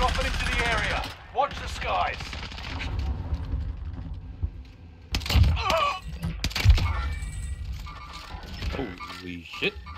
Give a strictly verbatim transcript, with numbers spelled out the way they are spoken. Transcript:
dropping into the area. Watch the skies. Holy shit.